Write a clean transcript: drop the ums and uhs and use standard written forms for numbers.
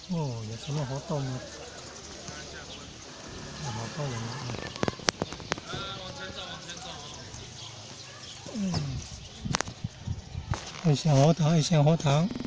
哦，有什么活动呢？好多人啊！ 往前走，往前走。 一线荷塘，一线荷塘。